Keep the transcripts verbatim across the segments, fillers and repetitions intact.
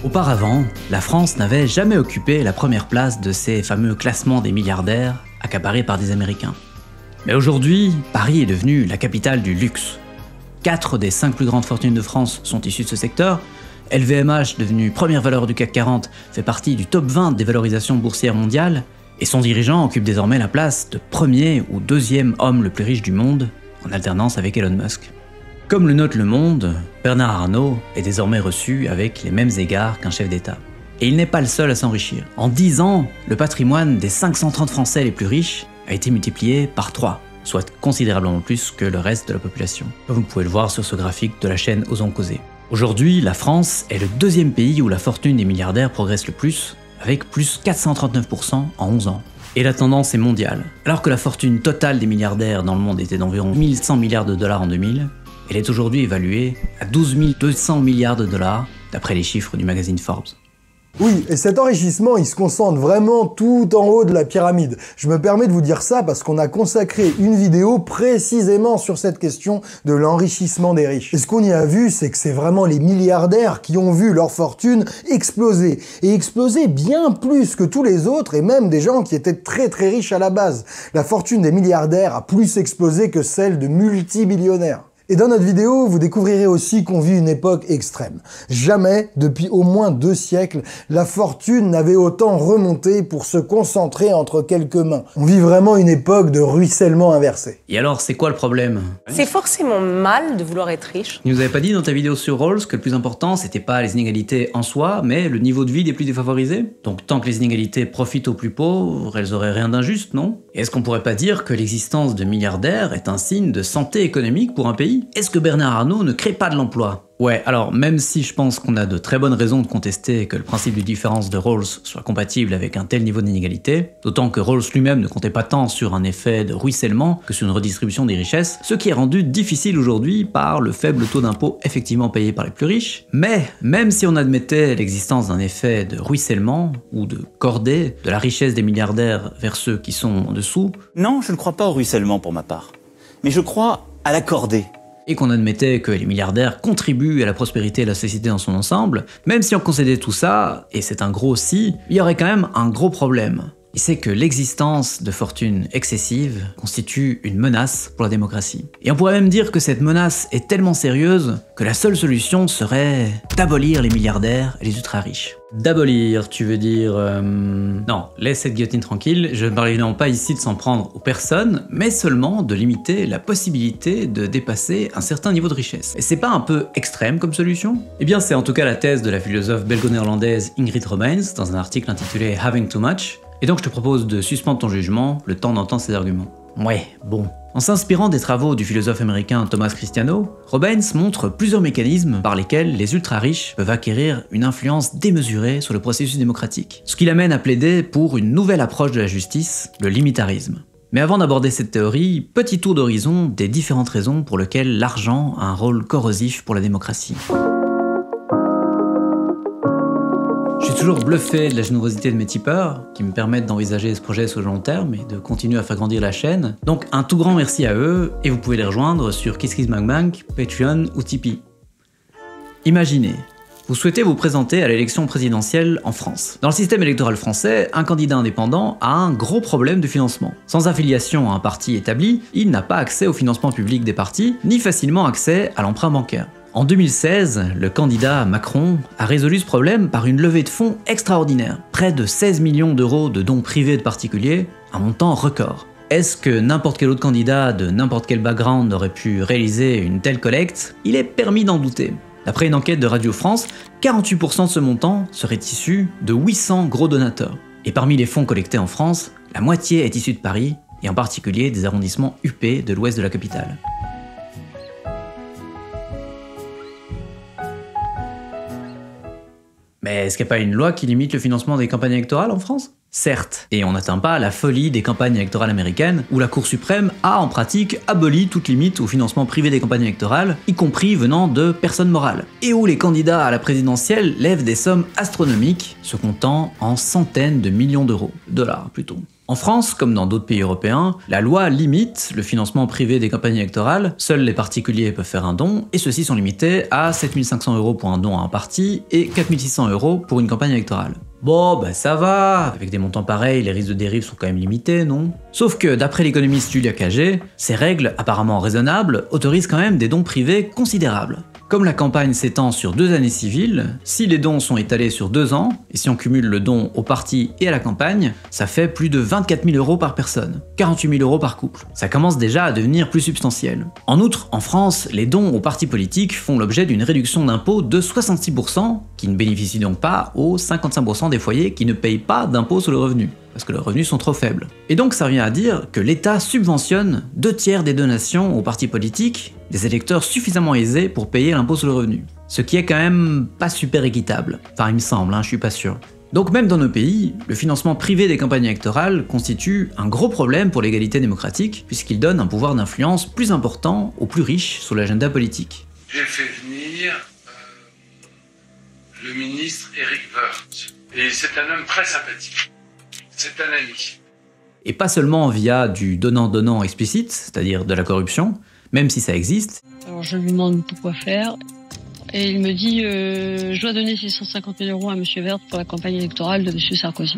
Auparavant, la France n'avait jamais occupé la première place de ces fameux classements des milliardaires accaparés par des Américains. Mais aujourd'hui, Paris est devenu la capitale du luxe. Quatre des cinq plus grandes fortunes de France sont issues de ce secteur. L V M H, devenu première valeur du C A C quarante, fait partie du top vingt des valorisations boursières mondiales, et son dirigeant occupe désormais la place de premier ou deuxième homme le plus riche du monde, en alternance avec Elon Musk. Comme le note Le Monde, Bernard Arnault est désormais reçu avec les mêmes égards qu'un chef d'État. Et il n'est pas le seul à s'enrichir. En dix ans, le patrimoine des cinq cent trente Français les plus riches a été multiplié par trois, soit considérablement plus que le reste de la population, comme vous pouvez le voir sur ce graphique de la chaîne Osons Causer. Aujourd'hui, la France est le deuxième pays où la fortune des milliardaires progresse le plus, avec plus quatre cent trente-neuf pour cent en onze ans. Et la tendance est mondiale. Alors que la fortune totale des milliardaires dans le monde était d'environ mille cent milliards de dollars en deux mille, elle est aujourd'hui évaluée à douze mille deux cents milliards de dollars, d'après les chiffres du magazine Forbes. Oui, et cet enrichissement, il se concentre vraiment tout en haut de la pyramide. Je me permets de vous dire ça parce qu'on a consacré une vidéo précisément sur cette question de l'enrichissement des riches. Et ce qu'on y a vu, c'est que c'est vraiment les milliardaires qui ont vu leur fortune exploser. Et exploser bien plus que tous les autres, et même des gens qui étaient très très riches à la base. La fortune des milliardaires a plus explosé que celle de multimillionnaires. Et dans notre vidéo, vous découvrirez aussi qu'on vit une époque extrême. Jamais, depuis au moins deux siècles, la fortune n'avait autant remonté pour se concentrer entre quelques mains. On vit vraiment une époque de ruissellement inversé. Et alors, c'est quoi le problème? C'est forcément mal de vouloir être riche. Tu nous avais pas dit dans ta vidéo sur Rawls que le plus important, c'était pas les inégalités en soi, mais le niveau de vie des plus défavorisés? Donc tant que les inégalités profitent aux plus pauvres, elles auraient rien d'injuste, non? Et est-ce qu'on pourrait pas dire que l'existence de milliardaires est un signe de santé économique pour un pays? Est-ce que Bernard Arnault ne crée pas de l'emploi? Ouais, alors même si je pense qu'on a de très bonnes raisons de contester que le principe de différence de Rawls soit compatible avec un tel niveau d'inégalité, d'autant que Rawls lui-même ne comptait pas tant sur un effet de ruissellement que sur une redistribution des richesses, ce qui est rendu difficile aujourd'hui par le faible taux d'impôt effectivement payé par les plus riches. Mais même si on admettait l'existence d'un effet de ruissellement ou de cordée de la richesse des milliardaires vers ceux qui sont en dessous... Non, je ne crois pas au ruissellement pour ma part, mais je crois à la cordée. Et qu'on admettait que les milliardaires contribuent à la prospérité de la société dans son ensemble, même si on concédait tout ça, et c'est un gros si, il y aurait quand même un gros problème. Et c'est que l'existence de fortunes excessives constitue une menace pour la démocratie. Et on pourrait même dire que cette menace est tellement sérieuse que la seule solution serait d'abolir les milliardaires et les ultra-riches. D'abolir, tu veux dire... Euh... Non, laisse cette guillotine tranquille, je ne parle évidemment pas ici de s'en prendre aux personnes, mais seulement de limiter la possibilité de dépasser un certain niveau de richesse. Et c'est pas un peu extrême comme solution? Eh bien c'est en tout cas la thèse de la philosophe belgo-néerlandaise Ingrid Robbins dans un article intitulé Having Too Much, et donc je te propose de suspendre ton jugement le temps d'entendre ses arguments. Ouais, bon. En s'inspirant des travaux du philosophe américain Thomas Cristiano, Robbins montre plusieurs mécanismes par lesquels les ultra-riches peuvent acquérir une influence démesurée sur le processus démocratique, ce qui l'amène à plaider pour une nouvelle approche de la justice, le limitarisme. Mais avant d'aborder cette théorie, petit tour d'horizon des différentes raisons pour lesquelles l'argent a un rôle corrosif pour la démocratie. Je suis toujours bluffé de la générosité de mes tipeurs, qui me permettent d'envisager ce projet sur le long terme et de continuer à faire grandir la chaîne. Donc un tout grand merci à eux, et vous pouvez les rejoindre sur KissKissBankBank, Patreon ou Tipeee. Imaginez, vous souhaitez vous présenter à l'élection présidentielle en France. Dans le système électoral français, un candidat indépendant a un gros problème de financement. Sans affiliation à un parti établi, il n'a pas accès au financement public des partis, ni facilement accès à l'emprunt bancaire. En deux mille seize, le candidat Macron a résolu ce problème par une levée de fonds extraordinaire. Près de seize millions d'euros de dons privés de particuliers, un montant record. Est-ce que n'importe quel autre candidat de n'importe quel background aurait pu réaliser une telle collecte? Il est permis d'en douter. D'après une enquête de Radio France, quarante-huit pour cent de ce montant serait issu de huit cents gros donateurs. Et parmi les fonds collectés en France, la moitié est issue de Paris, et en particulier des arrondissements huppés de l'ouest de la capitale. Mais est-ce qu'il n'y a pas une loi qui limite le financement des campagnes électorales en France? Certes, et on n'atteint pas la folie des campagnes électorales américaines, où la Cour suprême a en pratique aboli toute limite au financement privé des campagnes électorales, y compris venant de personnes morales, et où les candidats à la présidentielle lèvent des sommes astronomiques, se comptant en centaines de millions d'euros, dollars plutôt. En France, comme dans d'autres pays européens, la loi limite le financement privé des campagnes électorales, seuls les particuliers peuvent faire un don, et ceux-ci sont limités à sept mille cinq cents euros pour un don à un parti et quatre mille six cents euros pour une campagne électorale. Bon, bah ça va, avec des montants pareils, les risques de dérive sont quand même limités, non? Sauf que, d'après l'économiste Julia Cagé, ces règles, apparemment raisonnables, autorisent quand même des dons privés considérables. Comme la campagne s'étend sur deux années civiles, si les dons sont étalés sur deux ans, et si on cumule le don au parti et à la campagne, ça fait plus de vingt-quatre mille euros par personne, quarante-huit mille euros par couple. Ça commence déjà à devenir plus substantiel. En outre, en France, les dons aux partis politiques font l'objet d'une réduction d'impôt de soixante-six pour cent, qui ne bénéficie donc pas aux cinquante-cinq pour cent des foyers qui ne payent pas d'impôt sur le revenu, parce que leurs revenus sont trop faibles. Et donc ça revient à dire que l'État subventionne deux tiers des donations aux partis politiques, des électeurs suffisamment aisés pour payer l'impôt sur le revenu. Ce qui est quand même pas super équitable. Enfin, il me semble, hein, je suis pas sûr. Donc même dans nos pays, le financement privé des campagnes électorales constitue un gros problème pour l'égalité démocratique, puisqu'il donne un pouvoir d'influence plus important aux plus riches sur l'agenda politique. J'ai fait venir euh, le ministre Éric Woerth, et c'est un homme très sympathique. C'est un ami. Et pas seulement via du donnant-donnant explicite, c'est-à-dire de la corruption, même si ça existe. Alors je lui demande pourquoi faire, et il me dit euh, je dois donner six cent cinquante mille euros à monsieur Woerth pour la campagne électorale de monsieur Sarkozy.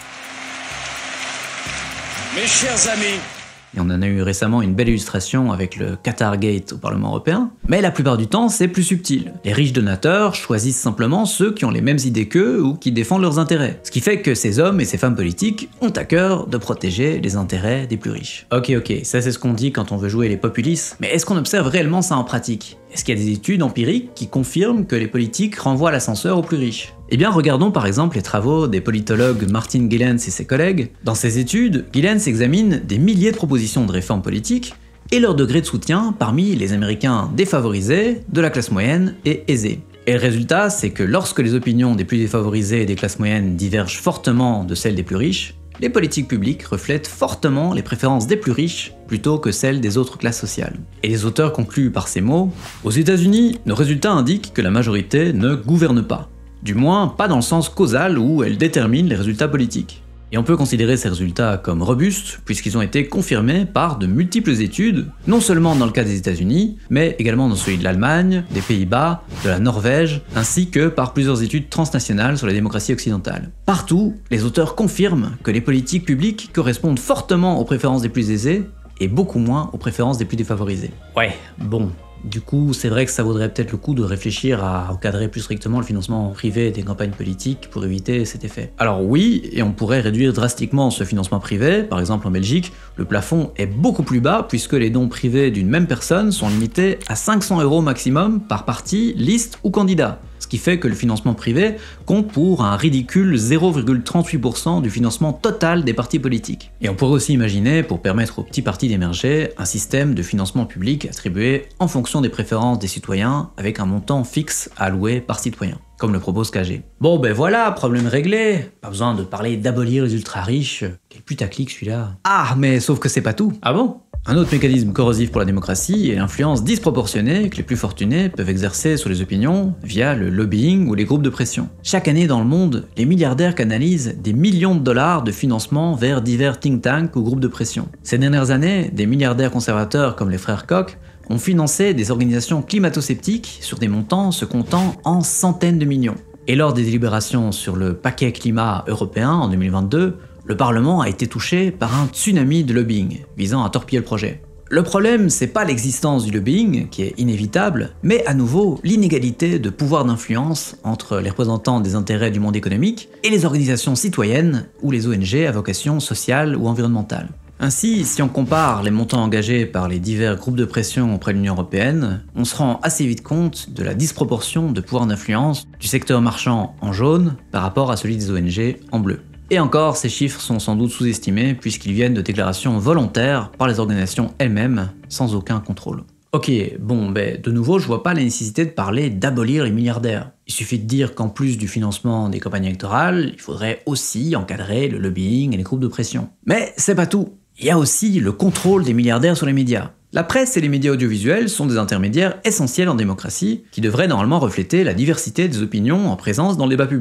Mes chers amis, Et on en a eu récemment une belle illustration avec le Qatargate au Parlement européen. Mais la plupart du temps, c'est plus subtil. Les riches donateurs choisissent simplement ceux qui ont les mêmes idées qu'eux ou qui défendent leurs intérêts. Ce qui fait que ces hommes et ces femmes politiques ont à cœur de protéger les intérêts des plus riches. Ok, ok, ça c'est ce qu'on dit quand on veut jouer les populistes, mais est-ce qu'on observe réellement ça en pratique? Est-ce qu'il y a des études empiriques qui confirment que les politiques renvoient l'ascenseur aux plus riches? Eh bien, regardons par exemple les travaux des politologues Martin Gilens et ses collègues. Dans ces études, Gilens examine des milliers de propositions de réformes politiques et leur degré de soutien parmi les Américains défavorisés, de la classe moyenne et aisée. Et le résultat, c'est que lorsque les opinions des plus défavorisés et des classes moyennes divergent fortement de celles des plus riches, les politiques publiques reflètent fortement les préférences des plus riches plutôt que celles des autres classes sociales. Et les auteurs concluent par ces mots: « Aux États-Unis, nos résultats indiquent que la majorité ne gouverne pas. Du moins, pas dans le sens causal où elle détermine les résultats politiques. » Et on peut considérer ces résultats comme robustes, puisqu'ils ont été confirmés par de multiples études, non seulement dans le cas des États-Unis, mais également dans celui de l'Allemagne, des Pays-Bas, de la Norvège, ainsi que par plusieurs études transnationales sur la démocratie occidentale. Partout, les auteurs confirment que les politiques publiques correspondent fortement aux préférences des plus aisés, et beaucoup moins aux préférences des plus défavorisés. Ouais, bon. Du coup, c'est vrai que ça vaudrait peut-être le coup de réfléchir à encadrer plus strictement le financement privé des campagnes politiques pour éviter cet effet. Alors oui, et on pourrait réduire drastiquement ce financement privé. Par exemple en Belgique, le plafond est beaucoup plus bas puisque les dons privés d'une même personne sont limités à cinq cents euros maximum par parti, liste ou candidat. Ce qui fait que le financement privé compte pour un ridicule zéro virgule trente-huit pour cent du financement total des partis politiques. Et on pourrait aussi imaginer, pour permettre aux petits partis d'émerger, un système de financement public attribué en fonction des préférences des citoyens avec un montant fixe à allouer par citoyen, comme le propose Cagé. Bon ben voilà, problème réglé. Pas besoin de parler d'abolir les ultra riches. Quel putaclic celui-là. Ah, mais sauf que c'est pas tout. Ah bon? Un autre mécanisme corrosif pour la démocratie est l'influence disproportionnée que les plus fortunés peuvent exercer sur les opinions via le lobbying ou les groupes de pression. Chaque année dans le monde, les milliardaires canalisent des millions de dollars de financement vers divers think tanks ou groupes de pression. Ces dernières années, des milliardaires conservateurs comme les frères Koch ont financé des organisations climato-sceptiques sur des montants se comptant en centaines de millions. Et lors des délibérations sur le paquet climat européen en deux mille vingt-deux, le Parlement a été touché par un tsunami de lobbying visant à torpiller le projet. Le problème, c'est pas l'existence du lobbying, qui est inévitable, mais à nouveau l'inégalité de pouvoir d'influence entre les représentants des intérêts du monde économique et les organisations citoyennes ou les O N G à vocation sociale ou environnementale. Ainsi, si on compare les montants engagés par les divers groupes de pression auprès de l'Union européenne, on se rend assez vite compte de la disproportion de pouvoir d'influence du secteur marchand en jaune par rapport à celui des O N G en bleu. Et encore, ces chiffres sont sans doute sous-estimés puisqu'ils viennent de déclarations volontaires par les organisations elles-mêmes, sans aucun contrôle. Ok, bon, ben de nouveau, je vois pas la nécessité de parler d'abolir les milliardaires. Il suffit de dire qu'en plus du financement des campagnes électorales, il faudrait aussi encadrer le lobbying et les groupes de pression. Mais c'est pas tout. Il y a aussi le contrôle des milliardaires sur les médias. La presse et les médias audiovisuels sont des intermédiaires essentiels en démocratie qui devraient normalement refléter la diversité des opinions en présence dans le débat public.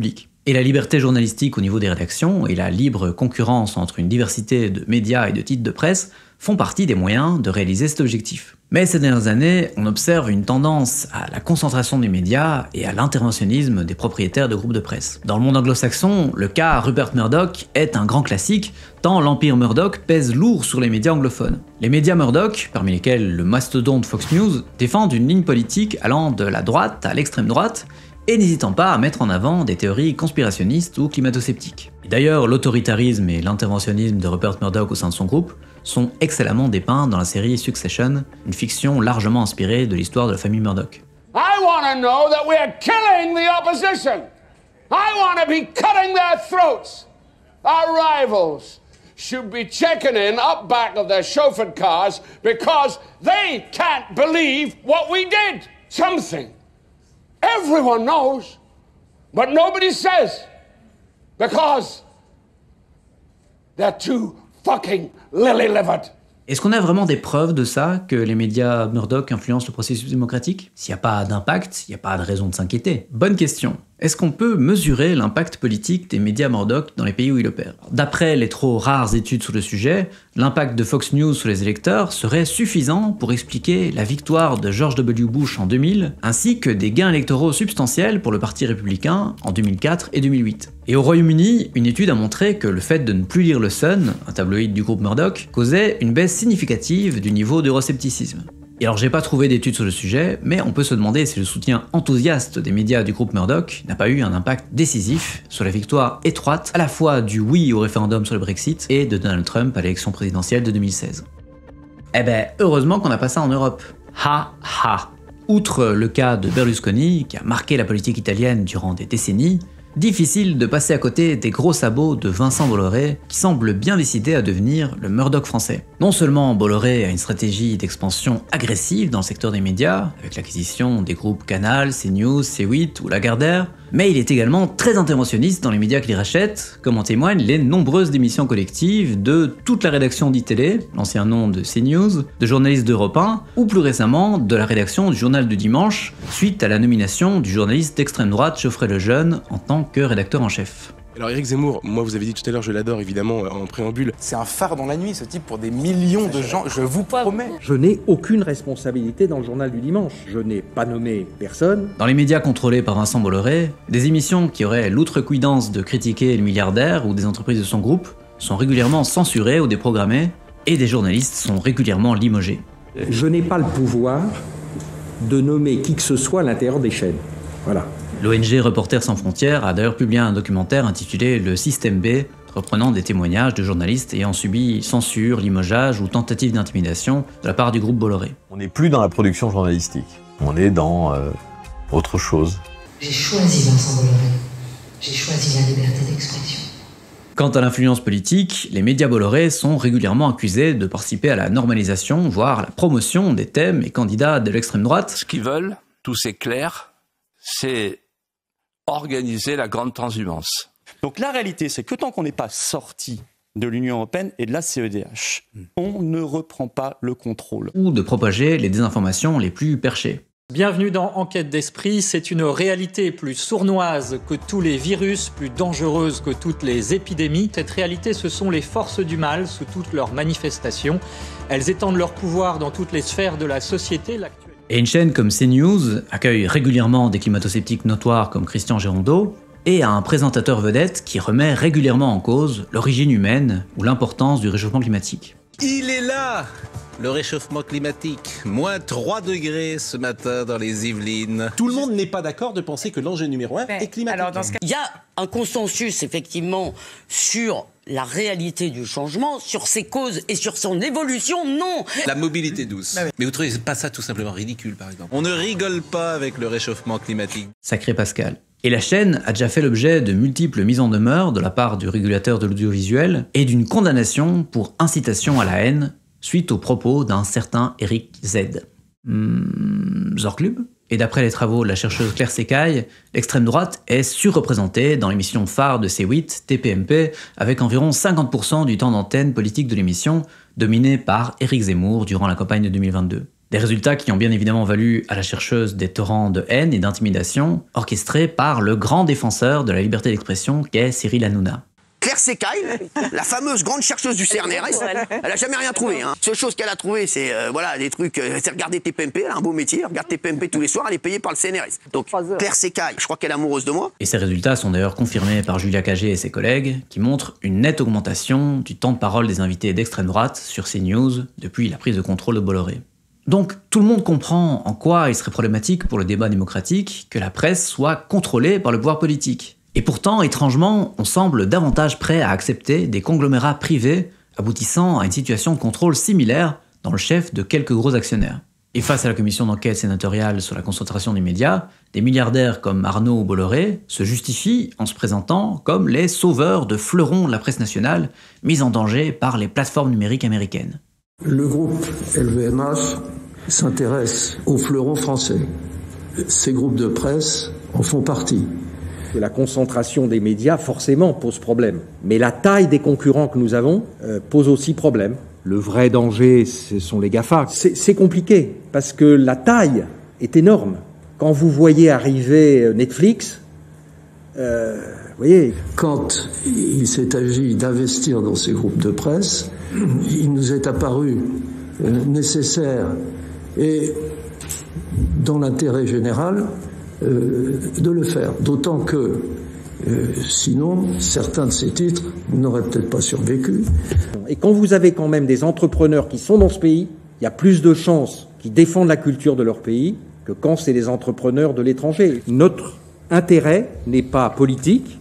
Et la liberté journalistique au niveau des rédactions et la libre concurrence entre une diversité de médias et de titres de presse font partie des moyens de réaliser cet objectif. Mais ces dernières années, on observe une tendance à la concentration des médias et à l'interventionnisme des propriétaires de groupes de presse. Dans le monde anglo-saxon, le cas Rupert Murdoch est un grand classique, tant l'empire Murdoch pèse lourd sur les médias anglophones. Les médias Murdoch, parmi lesquels le mastodonte Fox News, défendent une ligne politique allant de la droite à l'extrême droite, et n'hésitant pas à mettre en avant des théories conspirationnistes ou climato-sceptiques. D'ailleurs, l'autoritarisme et l'interventionnisme de Rupert Murdoch au sein de son groupe sont excellemment dépeints dans la série Succession, une fiction largement inspirée de l'histoire de la famille Murdoch. I want to know that we're killing the opposition. I want to be cutting their throats. Our rivals should be checking in up back of their chauffeured cars because they can't believe what we did. Something everyone knows, but nobody says because they're too fucking lily-livered. Est-ce qu'on a vraiment des preuves de ça, que les médias Murdoch influencent le processus démocratique? S'il n'y a pas d'impact, il n'y a pas de raison de s'inquiéter. Bonne question. Est-ce qu'on peut mesurer l'impact politique des médias Murdoch dans les pays où il opère? D'après les trop rares études sur le sujet, l'impact de Fox News sur les électeurs serait suffisant pour expliquer la victoire de George W. Bush en deux mille, ainsi que des gains électoraux substantiels pour le Parti républicain en deux mille quatre et deux mille huit. Et au Royaume-Uni, une étude a montré que le fait de ne plus lire le Sun, un tabloïd du groupe Murdoch, causait une baisse significative du niveau d'euroscepticisme. Et alors j'ai pas trouvé d'études sur le sujet, mais on peut se demander si le soutien enthousiaste des médias du groupe Murdoch n'a pas eu un impact décisif sur la victoire étroite à la fois du oui au référendum sur le Brexit et de Donald Trump à l'élection présidentielle de deux mille seize. Eh ben, heureusement qu'on n'a pas ça en Europe. Ha ha. Outre le cas de Berlusconi, qui a marqué la politique italienne durant des décennies, difficile de passer à côté des gros sabots de Vincent Bolloré, qui semble bien décidé à devenir le Murdoch français. Non seulement Bolloré a une stratégie d'expansion agressive dans le secteur des médias, avec l'acquisition des groupes Canal, CNews, C huit ou Lagardère, mais il est également très interventionniste dans les médias qu'il rachète, comme en témoignent les nombreuses démissions collectives de toute la rédaction d'I-Télé, l'ancien nom de CNews, de journalistes d'Europe un, ou plus récemment de la rédaction du Journal du Dimanche, suite à la nomination du journaliste d'extrême droite Geoffrey Lejeune en tant que rédacteur en chef. Alors Éric Zemmour, moi vous avez dit tout à l'heure, je l'adore évidemment en préambule. C'est un phare dans la nuit ce type pour des millions de gens, je vous promets. Je n'ai aucune responsabilité dans le Journal du Dimanche. Je n'ai pas nommé personne. Dans les médias contrôlés par Vincent Bolloré, des émissions qui auraient l'outrecuidance de critiquer le milliardaire ou des entreprises de son groupe sont régulièrement censurées ou déprogrammées, et des journalistes sont régulièrement limogés. Je n'ai pas le pouvoir de nommer qui que ce soit à l'intérieur des chaînes. Voilà. L'O N G Reporters sans frontières a d'ailleurs publié un documentaire intitulé Le Système B, reprenant des témoignages de journalistes ayant subi censure, limogeage ou tentative d'intimidation de la part du groupe Bolloré. On n'est plus dans la production journalistique, on est dans euh, autre chose. J'ai choisi Vincent Bolloré, j'ai choisi la liberté d'expression. Quant à l'influence politique, les médias Bolloré sont régulièrement accusés de participer à la normalisation, voire à la promotion des thèmes et candidats de l'extrême droite. Ce qu'ils veulent, tout c'est clair, c'est organiser la grande transhumance. Donc la réalité, c'est que tant qu'on n'est pas sorti de l'Union européenne et de la C E D H, on ne reprend pas le contrôle. Ou de propager les désinformations les plus perchées. Bienvenue dans Enquête d'esprit, c'est une réalité plus sournoise que tous les virus, plus dangereuse que toutes les épidémies. Cette réalité, ce sont les forces du mal sous toutes leurs manifestations. Elles étendent leur pouvoir dans toutes les sphères de la société. Et une chaîne comme CNews accueille régulièrement des climato-sceptiques notoires comme Christian Gérondeau, et a un présentateur vedette qui remet régulièrement en cause l'origine humaine ou l'importance du réchauffement climatique. Il est là, le réchauffement climatique. moins trois degrés ce matin dans les Yvelines. Tout le monde n'est pas d'accord de penser que l'enjeu numéro un Mais est climatique. Alors dans ce cas... Il y a un consensus effectivement sur la réalité du changement, sur ses causes et sur son évolution, non. La mobilité douce. Bah oui. Mais vous trouvez pas ça tout simplement ridicule, par exemple? On ne rigole pas avec le réchauffement climatique. Sacré Pascal. Et la chaîne a déjà fait l'objet de multiples mises en demeure de la part du régulateur de l'audiovisuel et d'une condamnation pour incitation à la haine suite aux propos d'un certain Eric Z. Hmm, Zorclub. Et d'après les travaux de la chercheuse Claire Secaille, l'extrême droite est surreprésentée dans l'émission phare de C huit, T P M P, avec environ cinquante pour cent du temps d'antenne politique de l'émission, dominée par Éric Zemmour durant la campagne de deux mille vingt-deux. Des résultats qui ont bien évidemment valu à la chercheuse des torrents de haine et d'intimidation orchestrés par le grand défenseur de la liberté d'expression qu'est Cyril Hanouna. Claire Secaille, la fameuse grande chercheuse du C N R S, elle a jamais rien trouvé. Hein. Seule chose qu'elle a trouvé, c'est euh, voilà, des trucs, euh, c'est regarder T P M P, elle a un beau métier, elle regarde T P M P tous les soirs, elle est payée par le C N R S. Donc Claire Secaille, je crois qu'elle est amoureuse de moi. Et ces résultats sont d'ailleurs confirmés par Julia Cagé et ses collègues, qui montrent une nette augmentation du temps de parole des invités d'extrême droite sur CNews depuis la prise de contrôle de Bolloré. Donc tout le monde comprend en quoi il serait problématique pour le débat démocratique que la presse soit contrôlée par le pouvoir politique. Et pourtant, étrangement, on semble davantage prêt à accepter des conglomérats privés aboutissant à une situation de contrôle similaire dans le chef de quelques gros actionnaires. Et face à la commission d'enquête sénatoriale sur la concentration des médias, des milliardaires comme Arnaud ou Bolloré se justifient en se présentant comme les sauveurs de fleurons de la presse nationale mis en danger par les plateformes numériques américaines. Le groupe L V M H s'intéresse aux fleurons français. Ces groupes de presse en font partie. La concentration des médias, forcément, pose problème. Mais la taille des concurrents que nous avons euh, pose aussi problème. Le vrai danger, ce sont les GAFA. C'est compliqué, parce que la taille est énorme. Quand vous voyez arriver Netflix, euh, vous voyez... Quand il s'est agi d'investir dans ces groupes de presse, il nous est apparu euh, nécessaire et dans l'intérêt général euh, de le faire. D'autant que euh, sinon, certains de ces titres n'auraient peut-être pas survécu. Et quand vous avez quand même des entrepreneurs qui sont dans ce pays, il y a plus de chances qu'ils défendent la culture de leur pays que quand c'est des entrepreneurs de l'étranger. Notre intérêt n'est pas politique,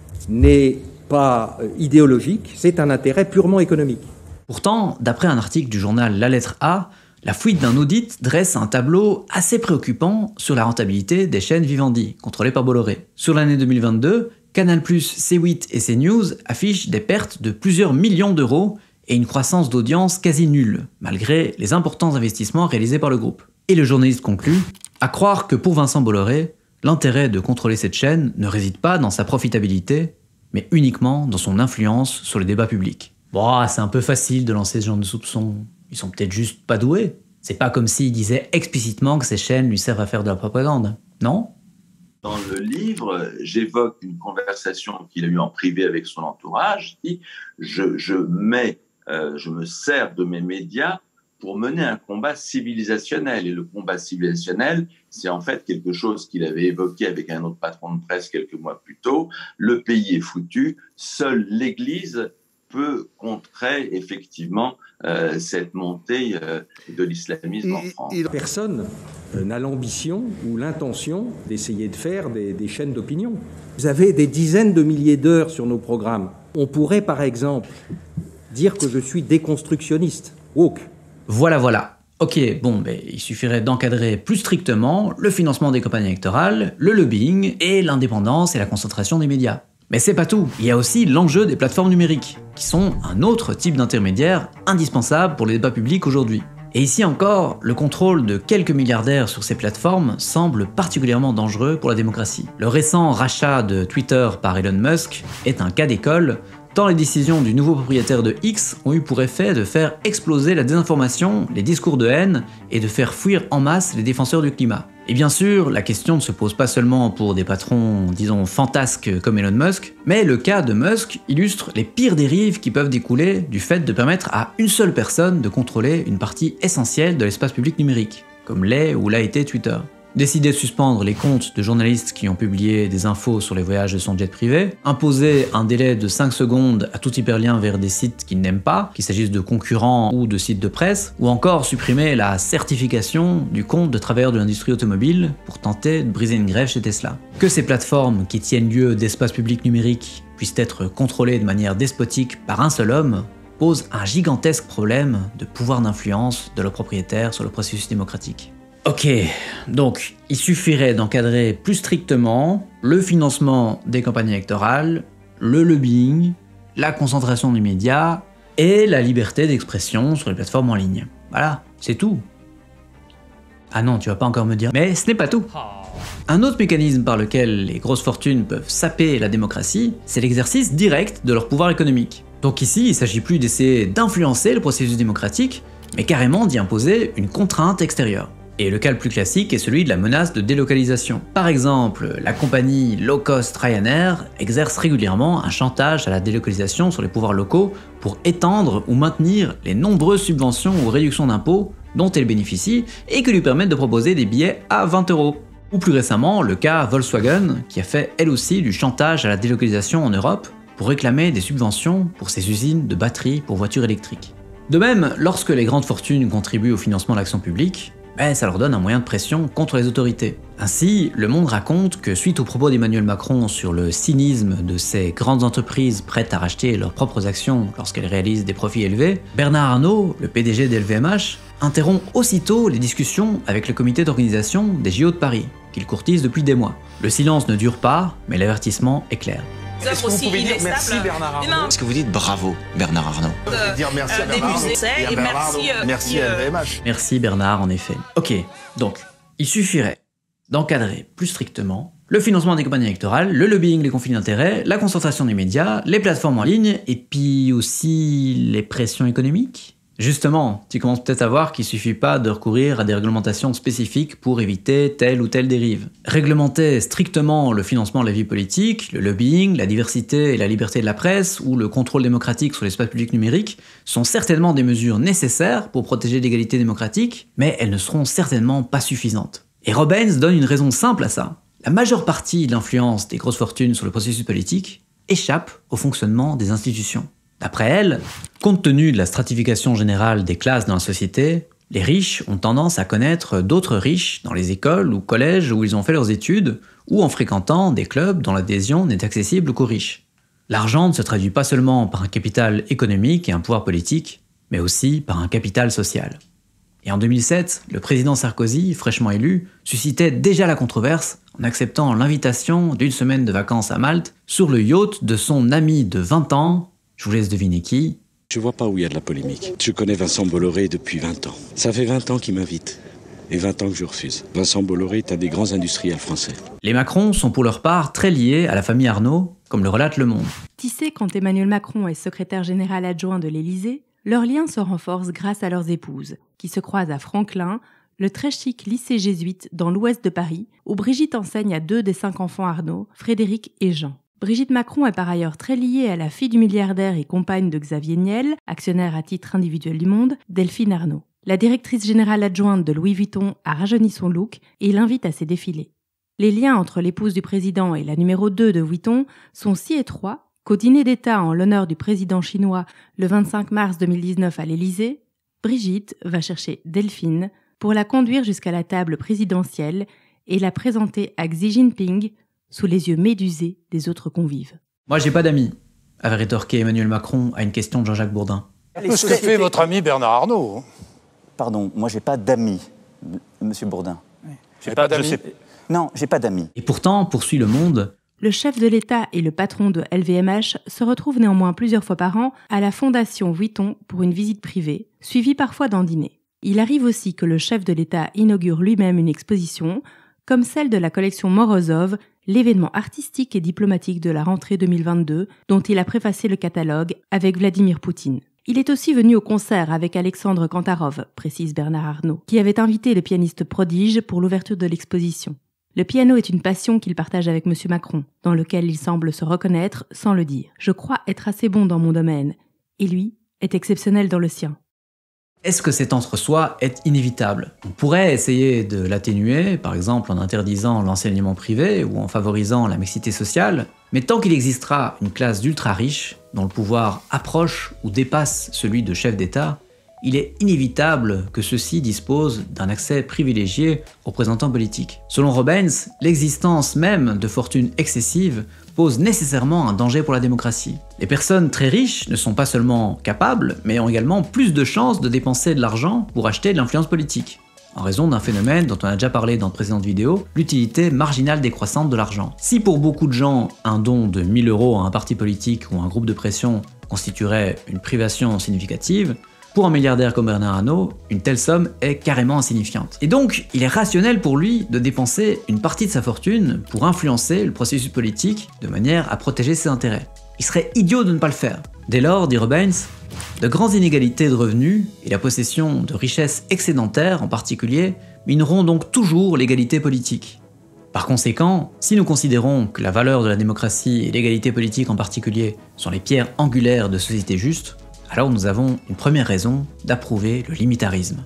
n'est pas idéologique, c'est un intérêt purement économique. Pourtant, d'après un article du journal La Lettre A, la fuite d'un audit dresse un tableau assez préoccupant sur la rentabilité des chaînes Vivendi, contrôlées par Bolloré. Sur l'année deux mille vingt-deux, Canal plus, C huit et CNews affichent des pertes de plusieurs millions d'euros et une croissance d'audience quasi nulle, malgré les importants investissements réalisés par le groupe. Et le journaliste conclut, à croire que pour Vincent Bolloré, l'intérêt de contrôler cette chaîne ne réside pas dans sa profitabilité, mais uniquement dans son influence sur le débat public. Bon, c'est un peu facile de lancer ce genre de soupçons. Ils sont peut-être juste pas doués. C'est pas comme s'il disait explicitement que ces chaînes lui servent à faire de la propagande, non? Dans le livre, j'évoque une conversation qu'il a eue en privé avec son entourage. Il dit, je, je mets, euh, je me sers de mes médias pour mener un combat civilisationnel. Et le combat civilisationnel, c'est en fait quelque chose qu'il avait évoqué avec un autre patron de presse quelques mois plus tôt. Le pays est foutu, seule l'Église peut contrer effectivement euh, cette montée euh, de l'islamisme en France. Personne n'a l'ambition ou l'intention d'essayer de faire des, des chaînes d'opinion. Vous avez des dizaines de milliers d'heures sur nos programmes. On pourrait par exemple dire que je suis déconstructionniste, woke. Voilà, voilà. Ok, bon, ben, il suffirait d'encadrer plus strictement le financement des campagnes électorales, le lobbying et l'indépendance et la concentration des médias. Mais c'est pas tout, il y a aussi l'enjeu des plateformes numériques, qui sont un autre type d'intermédiaire indispensable pour le débat public aujourd'hui. Et ici encore, le contrôle de quelques milliardaires sur ces plateformes semble particulièrement dangereux pour la démocratie. Le récent rachat de Twitter par Elon Musk est un cas d'école, tant les décisions du nouveau propriétaire de X ont eu pour effet de faire exploser la désinformation, les discours de haine et de faire fuir en masse les défenseurs du climat. Et bien sûr, la question ne se pose pas seulement pour des patrons, disons, fantasques comme Elon Musk, mais le cas de Musk illustre les pires dérives qui peuvent découler du fait de permettre à une seule personne de contrôler une partie essentielle de l'espace public numérique, comme l'est ou l'a été Twitter. Décider de suspendre les comptes de journalistes qui ont publié des infos sur les voyages de son jet privé, imposer un délai de cinq secondes à tout hyperlien vers des sites qu'il n'aime pas, qu'il s'agisse de concurrents ou de sites de presse, ou encore supprimer la certification du compte de travailleurs de l'industrie automobile pour tenter de briser une grève chez Tesla. Que ces plateformes qui tiennent lieu d'espace public numérique puissent être contrôlées de manière despotique par un seul homme pose un gigantesque problème de pouvoir d'influence de leurs propriétaires sur le processus démocratique. Ok, donc il suffirait d'encadrer plus strictement le financement des campagnes électorales, le lobbying, la concentration des médias et la liberté d'expression sur les plateformes en ligne. Voilà, c'est tout. Ah non, tu vas pas encore me dire, mais ce n'est pas tout. Un autre mécanisme par lequel les grosses fortunes peuvent saper la démocratie, c'est l'exercice direct de leur pouvoir économique. Donc ici, il ne s'agit plus d'essayer d'influencer le processus démocratique, mais carrément d'y imposer une contrainte extérieure. Et le cas le plus classique est celui de la menace de délocalisation. Par exemple, la compagnie low-cost Ryanair exerce régulièrement un chantage à la délocalisation sur les pouvoirs locaux pour étendre ou maintenir les nombreuses subventions ou réductions d'impôts dont elle bénéficie et qui lui permettent de proposer des billets à vingt euros. Ou plus récemment, le cas Volkswagen, qui a fait elle aussi du chantage à la délocalisation en Europe pour réclamer des subventions pour ses usines de batteries pour voitures électriques. De même, lorsque les grandes fortunes contribuent au financement de l'action publique, ben, ça leur donne un moyen de pression contre les autorités. Ainsi, Le Monde raconte que suite aux propos d'Emmanuel Macron sur le cynisme de ces grandes entreprises prêtes à racheter leurs propres actions lorsqu'elles réalisent des profits élevés, Bernard Arnault, le P D G d'L V M H, interrompt aussitôt les discussions avec le comité d'organisation des J O de Paris, qu'il courtise depuis des mois. Le silence ne dure pas, mais l'avertissement est clair. Est-ce que vous pouvez dire merci Bernard Arnault? Est-ce que vous dites bravo Bernard Arnault? Vous pouvez dire merci à Bernard Arnault et à Bernard Arnault. Merci à L V M H. Merci Bernard, en effet. Ok, donc, il suffirait d'encadrer plus strictement le financement des campagnes électorales, le lobbying, les conflits d'intérêts, la concentration des médias, les plateformes en ligne, et puis aussi les pressions économiques. Justement, tu commences peut-être à voir qu'il suffit pas de recourir à des réglementations spécifiques pour éviter telle ou telle dérive. Réglementer strictement le financement de la vie politique, le lobbying, la diversité et la liberté de la presse, ou le contrôle démocratique sur l'espace public numérique sont certainement des mesures nécessaires pour protéger l'égalité démocratique, mais elles ne seront certainement pas suffisantes. Et Robbins donne une raison simple à ça. La majeure partie de l'influence des grosses fortunes sur le processus politique échappe au fonctionnement des institutions. D'après elle, compte tenu de la stratification générale des classes dans la société, les riches ont tendance à connaître d'autres riches dans les écoles ou collèges où ils ont fait leurs études, ou en fréquentant des clubs dont l'adhésion n'est accessible qu'aux riches. L'argent ne se traduit pas seulement par un capital économique et un pouvoir politique, mais aussi par un capital social. Et en deux mille sept, le président Sarkozy, fraîchement élu, suscitait déjà la controverse en acceptant l'invitation d'une semaine de vacances à Malte sur le yacht de son ami de vingt ans, je vous laisse deviner qui. Je vois pas où il y a de la polémique. Je connais Vincent Bolloré depuis vingt ans. Ça fait vingt ans qu'il m'invite. Et vingt ans que je refuse. Vincent Bolloré est un des grands industriels français. Les Macron sont pour leur part très liés à la famille Arnault, comme le relate Le Monde. Tissés quand Emmanuel Macron est secrétaire général adjoint de l'Élysée, leurs liens se renforcent grâce à leurs épouses, qui se croisent à Franklin, le très chic lycée jésuite dans l'ouest de Paris, où Brigitte enseigne à deux des cinq enfants Arnault, Frédéric et Jean. Brigitte Macron est par ailleurs très liée à la fille du milliardaire et compagne de Xavier Niel, actionnaire à titre individuel du Monde, Delphine Arnault. La directrice générale adjointe de Louis Vuitton a rajeuni son look et l'invite à ses défilés. Les liens entre l'épouse du président et la numéro deux de Vuitton sont si étroits qu'au dîner d'État en l'honneur du président chinois le vingt-cinq mars deux mille dix-neuf à l'Élysée, Brigitte va chercher Delphine pour la conduire jusqu'à la table présidentielle et la présenter à Xi Jinping, sous les yeux médusés des autres convives. Moi j'ai pas d'amis, avait rétorqué Emmanuel Macron à une question de Jean-Jacques Bourdin. Ce que fait votre ami Bernard Arnault. Pardon, moi j'ai pas d'amis, monsieur Bourdin. Oui. J'ai pas d'amis sais... Non, j'ai pas d'amis. Et pourtant, poursuit Le Monde, le chef de l'État et le patron de L V M H se retrouvent néanmoins plusieurs fois par an à la Fondation Vuitton pour une visite privée, suivie parfois d'un dîner. Il arrive aussi que le chef de l'État inaugure lui-même une exposition, comme celle de la collection Morozov, l'événement artistique et diplomatique de la rentrée deux mille vingt-deux, dont il a préfacé le catalogue avec Vladimir Poutine. Il est aussi venu au concert avec Alexandre Kantarov, précise Bernard Arnault, qui avait invité le pianiste prodige pour l'ouverture de l'exposition. Le piano est une passion qu'il partage avec M. Macron, dans lequel il semble se reconnaître sans le dire. « Je crois être assez bon dans mon domaine, et lui est exceptionnel dans le sien. » Est-ce que cet entre-soi est inévitable? On pourrait essayer de l'atténuer, par exemple en interdisant l'enseignement privé ou en favorisant la mixité sociale, mais tant qu'il existera une classe d'ultra-riches dont le pouvoir approche ou dépasse celui de chef d'État, il est inévitable que ceux-ci disposent d'un accès privilégié aux représentants politiques. Selon Robbins, l'existence même de fortunes excessives pose nécessairement un danger pour la démocratie. Les personnes très riches ne sont pas seulement capables, mais ont également plus de chances de dépenser de l'argent pour acheter de l'influence politique, en raison d'un phénomène dont on a déjà parlé dans de précédentes vidéos, l'utilité marginale décroissante de l'argent. Si pour beaucoup de gens, un don de mille euros à un parti politique ou à un groupe de pression constituerait une privation significative, pour un milliardaire comme Bernard Arnault, une telle somme est carrément insignifiante. Et donc, il est rationnel pour lui de dépenser une partie de sa fortune pour influencer le processus politique de manière à protéger ses intérêts. Il serait idiot de ne pas le faire. Dès lors, dit Robbins, de grandes inégalités de revenus et la possession de richesses excédentaires en particulier mineront donc toujours l'égalité politique. Par conséquent, si nous considérons que la valeur de la démocratie et l'égalité politique en particulier sont les pierres angulaires de sociétés justes, alors nous avons une première raison d'approuver le limitarisme.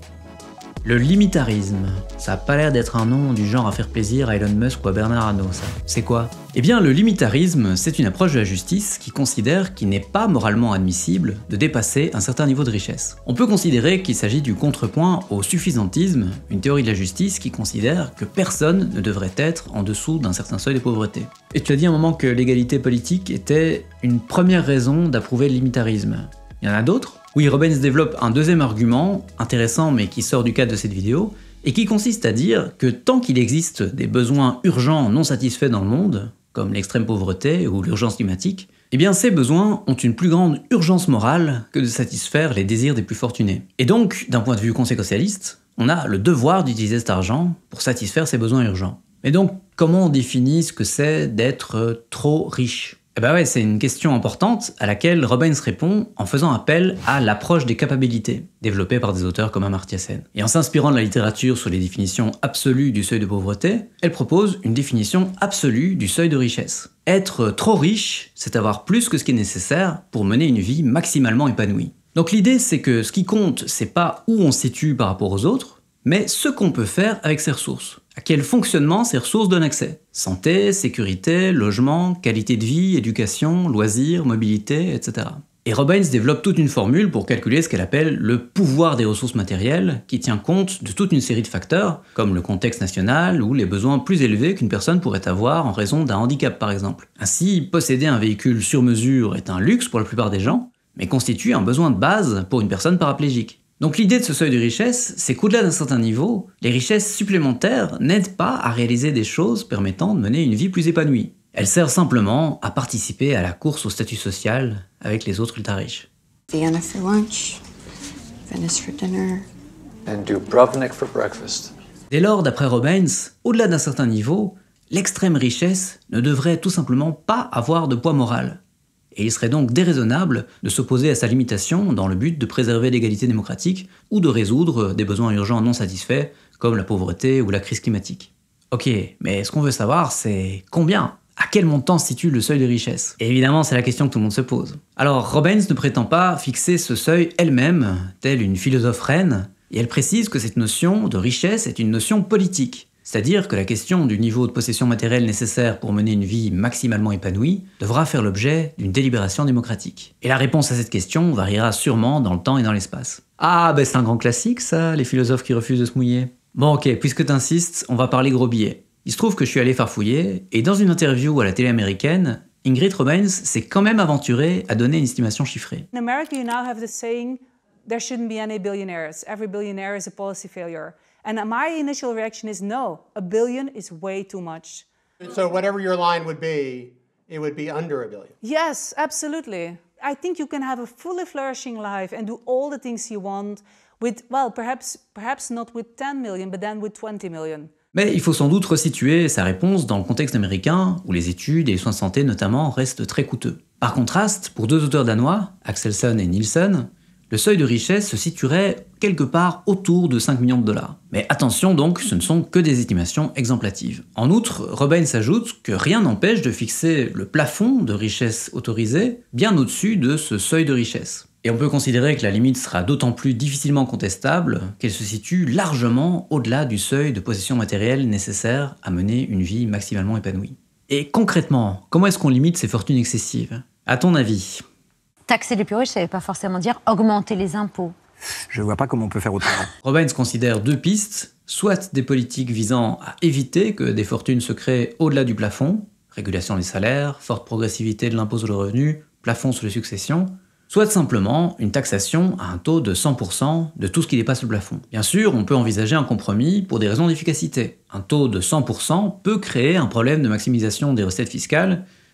Le limitarisme, ça a pas l'air d'être un nom du genre à faire plaisir à Elon Musk ou à Bernard Arnault, ça. C'est quoi? Eh bien, le limitarisme, c'est une approche de la justice qui considère qu'il n'est pas moralement admissible de dépasser un certain niveau de richesse. On peut considérer qu'il s'agit du contrepoint au suffisantisme, une théorie de la justice qui considère que personne ne devrait être en dessous d'un certain seuil de pauvreté. Et tu as dit à un moment que l'égalité politique était une première raison d'approuver le limitarisme. Il y en a d'autres? Oui, Robbins développe un deuxième argument, intéressant mais qui sort du cadre de cette vidéo, et qui consiste à dire que tant qu'il existe des besoins urgents non satisfaits dans le monde, comme l'extrême pauvreté ou l'urgence climatique, eh bien ces besoins ont une plus grande urgence morale que de satisfaire les désirs des plus fortunés. Et donc, d'un point de vue conséquentialiste, on a le devoir d'utiliser cet argent pour satisfaire ces besoins urgents. Mais donc, comment on définit ce que c'est d'être trop riche ? Eh ben ouais, c'est une question importante à laquelle Robbins répond en faisant appel à l'approche des capacités, développée par des auteurs comme Amartya Sen. Et en s'inspirant de la littérature sur les définitions absolues du seuil de pauvreté, elle propose une définition absolue du seuil de richesse. Être trop riche, c'est avoir plus que ce qui est nécessaire pour mener une vie maximalement épanouie. Donc l'idée, c'est que ce qui compte, c'est pas où on se situe par rapport aux autres, mais ce qu'on peut faire avec ses ressources. À quel fonctionnement ces ressources donnent accès? Santé, sécurité, logement, qualité de vie, éducation, loisirs, mobilité, et cetera. Et Robbins développe toute une formule pour calculer ce qu'elle appelle le pouvoir des ressources matérielles, qui tient compte de toute une série de facteurs, comme le contexte national ou les besoins plus élevés qu'une personne pourrait avoir en raison d'un handicap par exemple. Ainsi, posséder un véhicule sur mesure est un luxe pour la plupart des gens, mais constitue un besoin de base pour une personne paraplégique. Donc l'idée de ce seuil de richesse, c'est qu'au-delà d'un certain niveau, les richesses supplémentaires n'aident pas à réaliser des choses permettant de mener une vie plus épanouie. Elles servent simplement à participer à la course au statut social avec les autres ultra riches. Vienna for lunch, Venice for dinner, and Dubrovnik for breakfast. Dès lors, d'après Robbins, au-delà d'un certain niveau, l'extrême richesse ne devrait tout simplement pas avoir de poids moral. Et il serait donc déraisonnable de s'opposer à sa limitation dans le but de préserver l'égalité démocratique ou de résoudre des besoins urgents non satisfaits, comme la pauvreté ou la crise climatique. Ok, mais ce qu'on veut savoir, c'est combien? À quel montant se situe le seuil de richesse? Et évidemment, c'est la question que tout le monde se pose. Alors, Robbins ne prétend pas fixer ce seuil elle-même, telle une philosophe reine, et elle précise que cette notion de richesse est une notion politique. C'est-à-dire que la question du niveau de possession matérielle nécessaire pour mener une vie maximalement épanouie devra faire l'objet d'une délibération démocratique. Et la réponse à cette question variera sûrement dans le temps et dans l'espace. Ah, ben c'est un grand classique ça, les philosophes qui refusent de se mouiller. Bon ok, puisque t'insistes, on va parler gros billets. Il se trouve que je suis allé farfouiller, et dans une interview à la télé américaine, Ingrid Robbins s'est quand même aventurée à donner une estimation chiffrée. In America, you now have the saying, there shouldn't be any billionaires. Every billionaire is a policy failure. And my initial reaction is no, a billion is way too much. So whatever your line would be, it would be under a billion. Yes, absolutely. I think you can have a fully flourishing life and do all the things you want with, well, perhaps, perhaps not with ten million, but then with twenty million. Mais il faut sans doute resituer sa réponse dans le contexte américain, où les études et les soins de santé notamment restent très coûteux. Par contraste, pour deux auteurs danois, Axelsson et Nielsen, le seuil de richesse se situerait quelque part autour de cinq millions de dollars. Mais attention donc, ce ne sont que des estimations exemplatives. En outre, Robbins ajoute que rien n'empêche de fixer le plafond de richesse autorisé bien au-dessus de ce seuil de richesse. Et on peut considérer que la limite sera d'autant plus difficilement contestable qu'elle se situe largement au-delà du seuil de possession matérielle nécessaire à mener une vie maximalement épanouie. Et concrètement, comment est-ce qu'on limite ces fortunes excessives? À ton avis? Taxer les plus riches, ça ne veut pas forcément dire augmenter les impôts. Je vois pas comment on peut faire autrement. Robbins considère deux pistes, soit des politiques visant à éviter que des fortunes se créent au-delà du plafond, régulation des salaires, forte progressivité de l'impôt sur le revenu, plafond sur les successions, soit simplement une taxation à un taux de cent pour cent de tout ce qui dépasse le plafond. Bien sûr, on peut envisager un compromis pour des raisons d'efficacité. Un taux de cent pour cent peut créer un problème de maximisation des recettes fiscales,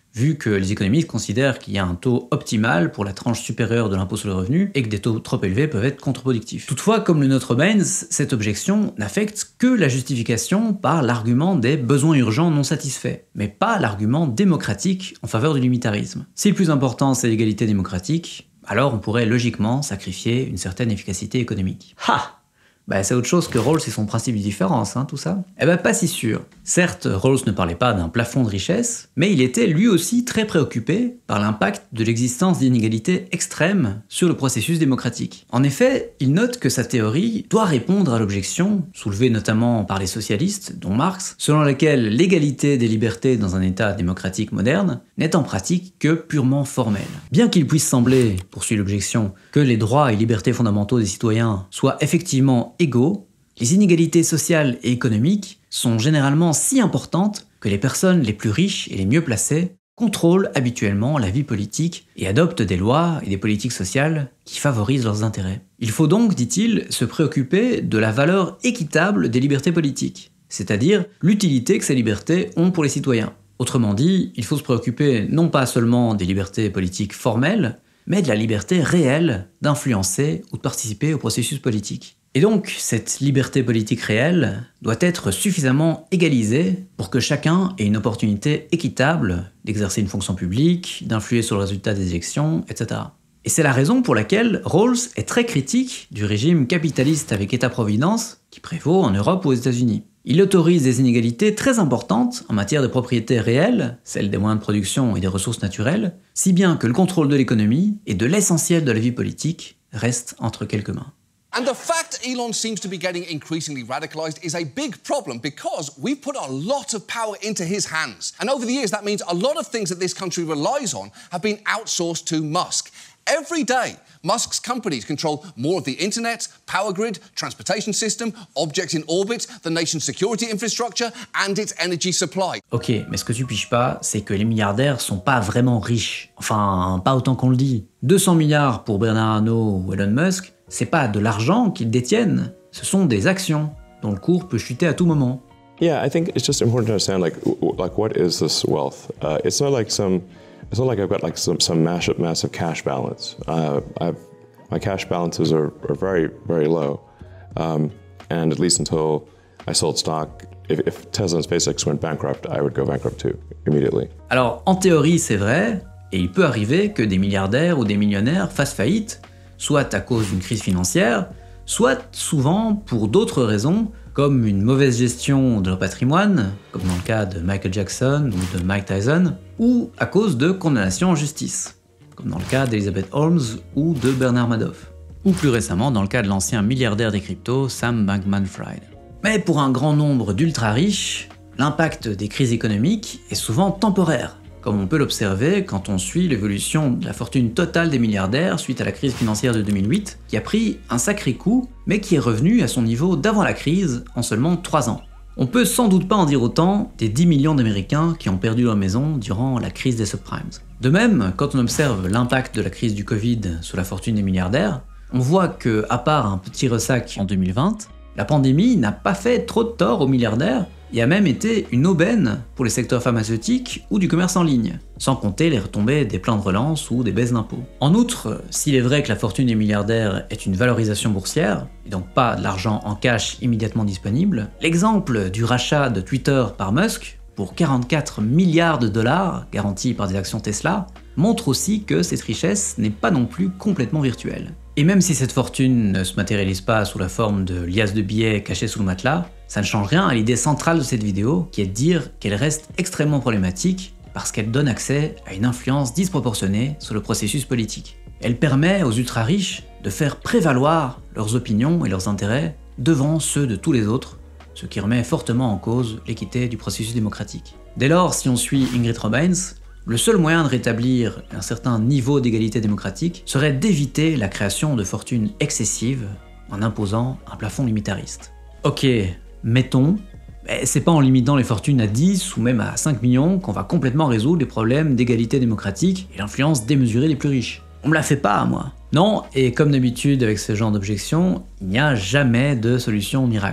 vu que les économistes considèrent qu'il y a un taux optimal pour la tranche supérieure de l'impôt sur le revenu et que des taux trop élevés peuvent être contre-productifs. Toutefois, comme le note Robbins, cette objection n'affecte que la justification par l'argument des besoins urgents non satisfaits, mais pas l'argument démocratique en faveur du limitarisme. Si le plus important c'est l'égalité démocratique, alors on pourrait logiquement sacrifier une certaine efficacité économique. Ha! Bah c'est autre chose que Rawls et son principe de différence, hein, tout ça. Eh ben pas si sûr. Certes, Rawls ne parlait pas d'un plafond de richesse, mais il était lui aussi très préoccupé par l'impact de l'existence d'inégalités extrêmes sur le processus démocratique. En effet, il note que sa théorie doit répondre à l'objection, soulevée notamment par les socialistes, dont Marx, selon laquelle l'égalité des libertés dans un État démocratique moderne n'est en pratique que purement formelle. Bien qu'il puisse sembler, poursuit l'objection, que les droits et libertés fondamentaux des citoyens soient effectivement égaux, les inégalités sociales et économiques sont généralement si importantes que les personnes les plus riches et les mieux placées contrôlent habituellement la vie politique et adoptent des lois et des politiques sociales qui favorisent leurs intérêts. Il faut donc, dit-il, se préoccuper de la valeur équitable des libertés politiques, c'est-à-dire l'utilité que ces libertés ont pour les citoyens. Autrement dit, il faut se préoccuper non pas seulement des libertés politiques formelles, mais de la liberté réelle d'influencer ou de participer au processus politique. Et donc, cette liberté politique réelle doit être suffisamment égalisée pour que chacun ait une opportunité équitable d'exercer une fonction publique, d'influer sur le résultat des élections, et cetera. Et c'est la raison pour laquelle Rawls est très critique du régime capitaliste avec État-providence qui prévaut en Europe ou aux États-Unis. Il autorise des inégalités très importantes en matière de propriété réelle, celle des moyens de production et des ressources naturelles, si bien que le contrôle de l'économie et de l'essentiel de la vie politique reste entre quelques mains. And the fact Elon seems to be getting increasingly radicalized is a big problem because we've put a lot of power into his hands. And over the years, that means a lot of things that this country relies on have been outsourced to Musk. Every day, Musk's companies control more of the internet, power grid, transportation system, objects in orbit, the nation's security infrastructure, and its energy supply. Ok, mais ce que tu piges pas, c'est que les milliardaires sont pas vraiment riches. Enfin, pas autant qu'on le dit. deux cents milliards pour Bernard Arnault ou Elon Musk, c'est pas de l'argent qu'ils détiennent, ce sont des actions, dont le cours peut chuter à tout moment. Yeah, I think it's just important to understand, like, like what is this wealth? Uh, it's not like some, it's not like I've got like some some massive massive cash balance. Uh, I've, my cash balances are, are very very low, um, and at least until I sold stock, if, if Tesla and SpaceX went bankrupt, I would go bankrupt too immediately. Alors en théorie c'est vrai, et il peut arriver que des milliardaires ou des millionnaires fassent faillite, soit à cause d'une crise financière, soit souvent pour d'autres raisons, comme une mauvaise gestion de leur patrimoine, comme dans le cas de Michael Jackson ou de Mike Tyson, ou à cause de condamnations en justice, comme dans le cas d'Elizabeth Holmes ou de Bernard Madoff, ou plus récemment dans le cas de l'ancien milliardaire des cryptos Sam Bankman-Fried. Mais pour un grand nombre d'ultra-riches, l'impact des crises économiques est souvent temporaire, comme on peut l'observer quand on suit l'évolution de la fortune totale des milliardaires suite à la crise financière de deux mille huit, qui a pris un sacré coup, mais qui est revenu à son niveau d'avant la crise en seulement trois ans. On peut sans doute pas en dire autant des dix millions d'Américains qui ont perdu leur maison durant la crise des subprimes. De même, quand on observe l'impact de la crise du Covid sur la fortune des milliardaires, on voit que, à part un petit ressac en deux mille vingt, la pandémie n'a pas fait trop de tort aux milliardaires, et a même été une aubaine pour les secteurs pharmaceutiques ou du commerce en ligne, sans compter les retombées des plans de relance ou des baisses d'impôts. En outre, s'il est vrai que la fortune des milliardaires est une valorisation boursière, et donc pas de l'argent en cash immédiatement disponible, l'exemple du rachat de Twitter par Musk, pour quarante-quatre milliards de dollars garantis par des actions Tesla, montre aussi que cette richesse n'est pas non plus complètement virtuelle. Et même si cette fortune ne se matérialise pas sous la forme de liasses de billets cachées sous le matelas, ça ne change rien à l'idée centrale de cette vidéo, qui est de dire qu'elle reste extrêmement problématique parce qu'elle donne accès à une influence disproportionnée sur le processus politique. Elle permet aux ultra-riches de faire prévaloir leurs opinions et leurs intérêts devant ceux de tous les autres, ce qui remet fortement en cause l'équité du processus démocratique. Dès lors, si on suit Ingrid Robbins, le seul moyen de rétablir un certain niveau d'égalité démocratique serait d'éviter la création de fortunes excessives en imposant un plafond limitariste. Ok, mettons, mais c'est pas en limitant les fortunes à dix ou même à cinq millions qu'on va complètement résoudre les problèmes d'égalité démocratique et l'influence démesurée des plus riches. On me la fait pas, moi. Non, et comme d'habitude avec ce genre d'objection, il n'y a jamais de solution miracle.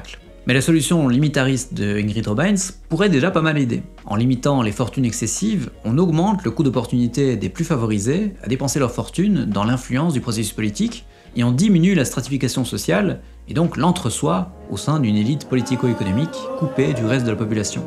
Mais la solution limitariste de Ingrid Robbins pourrait déjà pas mal aider. En limitant les fortunes excessives, on augmente le coût d'opportunité des plus favorisés à dépenser leur fortune dans l'influence du processus politique, et on diminue la stratification sociale, et donc l'entre-soi au sein d'une élite politico-économique coupée du reste de la population.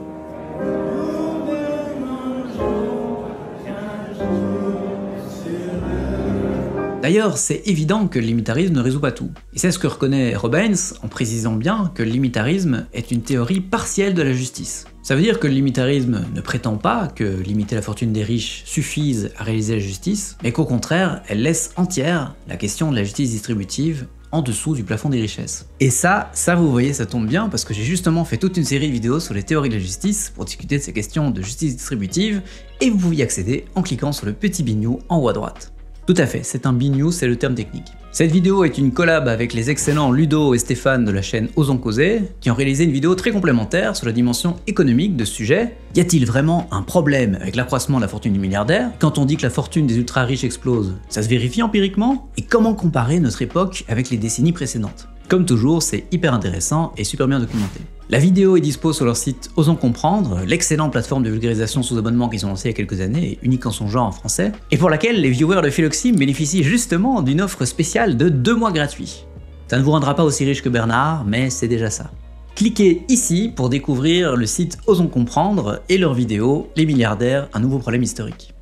D'ailleurs, c'est évident que le limitarisme ne résout pas tout. Et c'est ce que reconnaît Robbins en précisant bien que le limitarisme est une théorie partielle de la justice. Ça veut dire que le limitarisme ne prétend pas que limiter la fortune des riches suffise à réaliser la justice, mais qu'au contraire, elle laisse entière la question de la justice distributive en dessous du plafond des richesses. Et ça, ça vous voyez, ça tombe bien parce que j'ai justement fait toute une série de vidéos sur les théories de la justice pour discuter de ces questions de justice distributive, et vous pouvez y accéder en cliquant sur le petit bignou en haut à droite. Tout à fait, c'est un B-News, c'est le terme technique. Cette vidéo est une collab avec les excellents Ludo et Stéphane de la chaîne Osons Causer, qui ont réalisé une vidéo très complémentaire sur la dimension économique de ce sujet. Y a-t-il vraiment un problème avec l'accroissement de la fortune du milliardaire? Quand on dit que la fortune des ultra riches explose, ça se vérifie empiriquement? Et comment comparer notre époque avec les décennies précédentes? Comme toujours, c'est hyper intéressant et super bien documenté. La vidéo est dispo sur leur site Osons Comprendre, l'excellente plateforme de vulgarisation sous abonnement qu'ils ont lancé il y a quelques années et unique en son genre en français, et pour laquelle les viewers de Philoxime bénéficient justement d'une offre spéciale de deux mois gratuits. Ça ne vous rendra pas aussi riche que Bernard, mais c'est déjà ça. Cliquez ici pour découvrir le site Osons Comprendre et leur vidéo Les milliardaires, un nouveau problème historique.